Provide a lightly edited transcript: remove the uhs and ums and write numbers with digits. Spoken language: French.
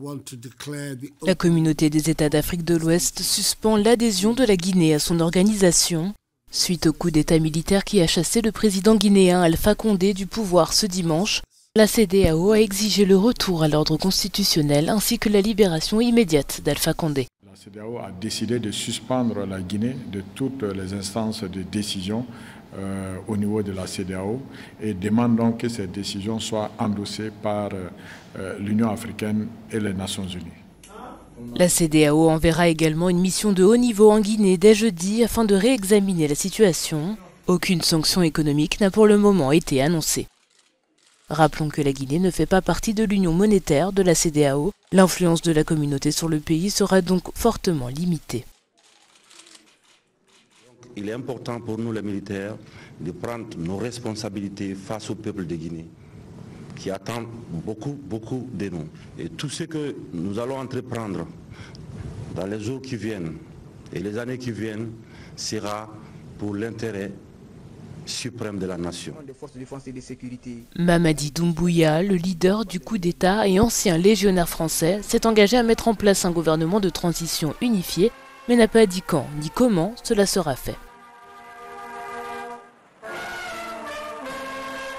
La communauté des États d'Afrique de l'Ouest suspend l'adhésion de la Guinée à son organisation, suite au coup d'État militaire qui a chassé le président guinéen Alpha Condé du pouvoir ce dimanche. La CEDEAO a exigé le retour à l'ordre constitutionnel ainsi que la libération immédiate d'Alpha Condé. La CEDEAO a décidé de suspendre la Guinée de toutes les instances de décision au niveau de la CEDEAO et demande donc que ces décisions soient endossées par l'Union africaine et les Nations unies. La CEDEAO enverra également une mission de haut niveau en Guinée dès jeudi afin de réexaminer la situation. Aucune sanction économique n'a pour le moment été annoncée. Rappelons que la Guinée ne fait pas partie de l'union monétaire de la CEDEAO. L'influence de la communauté sur le pays sera donc fortement limitée. Il est important pour nous les militaires de prendre nos responsabilités face au peuple de Guinée qui attend beaucoup de nous. Et tout ce que nous allons entreprendre dans les jours qui viennent et les années qui viennent sera pour l'intérêt suprême de la nation. Mamadi Doumbouya, le leader du coup d'État et ancien légionnaire français, s'est engagé à mettre en place un gouvernement de transition unifié, mais n'a pas dit quand ni comment cela sera fait.